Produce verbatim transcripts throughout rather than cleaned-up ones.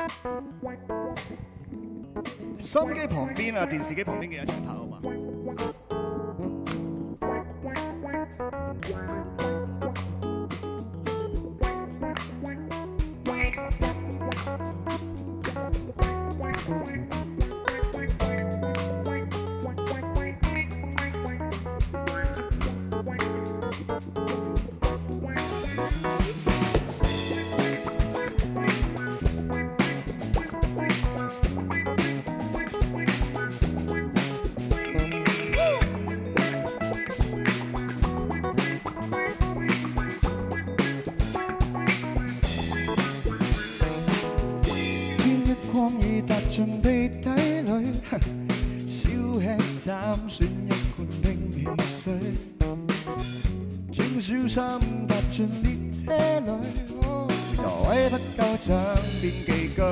收音機旁邊啊，電視機旁邊嘅一齊拍好嘛？光已踏進地底裏，小吃斬選一罐冰汽水，正小心踏進列車裏，座位不夠將邊寄居。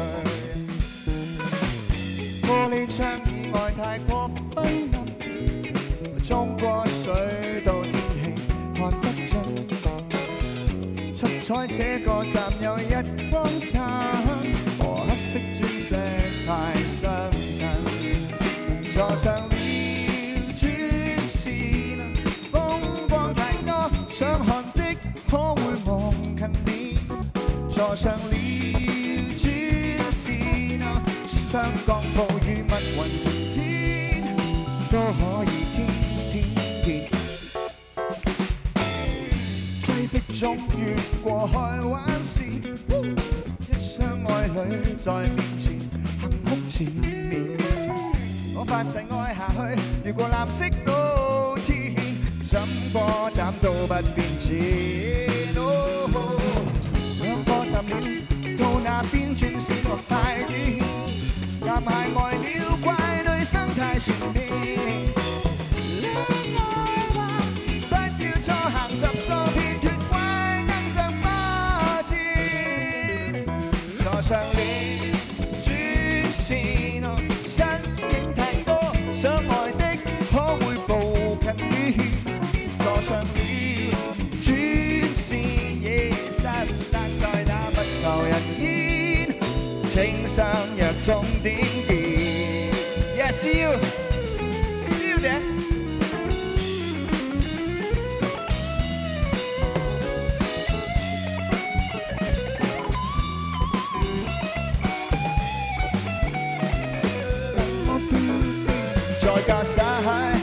玻璃窗以外太過昏暗，衝過水到天氣看不盡，七彩這個站有日光灑。黑色鑽石太相襯，坐上了專線，風光太多，想看的可會望近點？坐上了專線，雙降暴雨密雲晴天，都可以天天見。擠迫中越過海灣線。相愛侶在面前，幸福纏綿。我發誓愛下去，越過藍色高天，怎過站都不變遷。兩個站了，到那邊轉線落快啲。男孩呆了，怪對生態全面。戀愛話不要錯行十數遍。坐上了專線，身影太多，想愛的可會步近啲？坐上了專線，夜失散在那不受人煙，請相約終點見。Yeah, see you, see you there.在駕駛